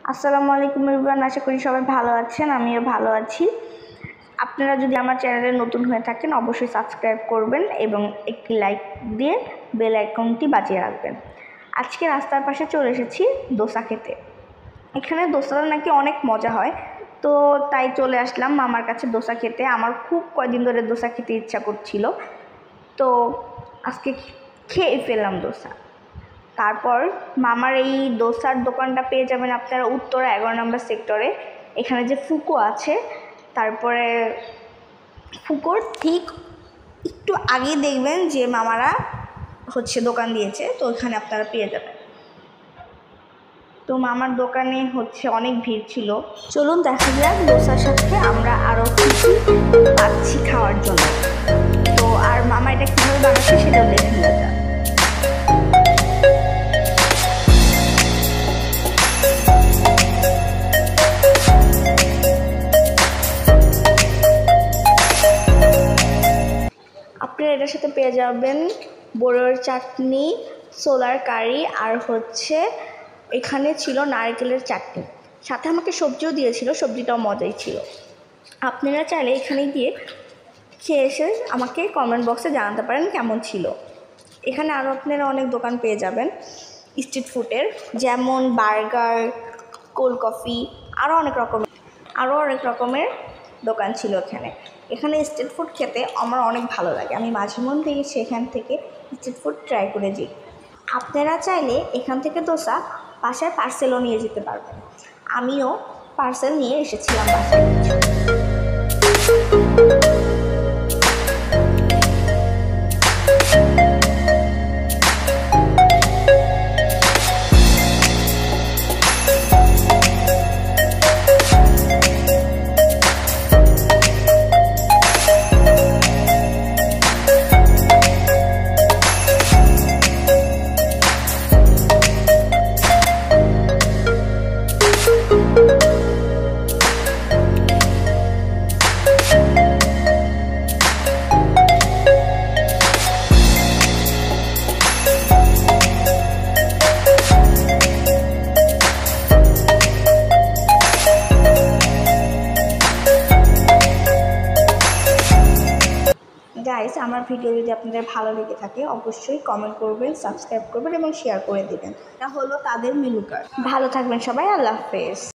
আসসালামু আলাইকুম এভরিওয়ান, আশা করি সবাই ভালো আছেন। আমিও ভালো আছি। আপনারা যদি আমার চ্যানেলে নতুন হয়ে থাকেন অবশ্যই সাবস্ক্রাইব করবেন এবং একটি লাইক দিয়ে বেল আইকনটি বাজিয়ে রাখবেন। আজকে রাস্তার পাশে চলে এসেছি দোসা খেতে। এখানে দোসাটা নাকি অনেক মজা হয়, তো তাই চলে আসলাম মামার কাছে দোসা খেতে। আমার খুব কয়দিন ধরে দোসা খেতে ইচ্ছা করছিল, তো আজকে খেয়ে ফেললাম দোসা। তারপর মামার এই দোসার দোকানটা পেয়ে যাবেন আপনারা উত্তরা 11 নম্বর সেক্টরে। এখানে যে ফুকো আছে, তারপরে ফুকোর ঠিক একটু আগেই দেখবেন যে মামারা দোকান দিয়েছে, তো ওইখানে আপনারা পেয়ে যাবেন। তো মামার দোকানে অনেক ভিড় ছিল। চলুন দেখা যাক দোসার সাথে আমরা আরও কিছু পাচ্ছি খাওয়ার জন্য। তো আর মামা এটা কীভাবে বানাচ্ছে সেটাও দেখে নেওয়া যাক। আপনারা এটার সাথে পেয়ে যাবেন বড়োর চাটনি, ছোলার কারি, আর এখানে ছিল নারকেলের চাটনি। সাথে আমাকে সবজিও দিয়েছিল, সবজিটাও মজাই ছিল। আপনারা চাইলে এখানে গিয়ে খেয়ে এসে আমাকে কমেন্ট বক্সে জানাতে পারেন কেমন ছিল। এখানে আরও আপনারা অনেক দোকান পেয়ে যাবেন স্ট্রিট ফুডের, যেমন বার্গার, কোল্ড কফি, আরও অনেক রকমের দোকান ছিল এখানে স্ট্রিট ফুড খেতে আমার অনেক ভালো লাগে। আমি মাঝে মধ্যে সেখান থেকে স্ট্রিট ফুড ট্রাই করে দিই। আপনারা চাইলে এখান থেকে দোসা বাসায় পার্সেলও নিয়ে যেতে পারবেন। আমিও পার্সেল নিয়ে এসেছিলাম বাসায়। গাইস, আমার ভিডিও যদি আপনাদের ভালো লেগে থাকে অবশ্যই কমেন্ট করবেন, সাবস্ক্রাইব করবেন এবং শেয়ার করে দেবেন। এটা হলো তাদের মেনু কার্ড। ভালো থাকবেন সবাই, আল্লাহ হাফেজ।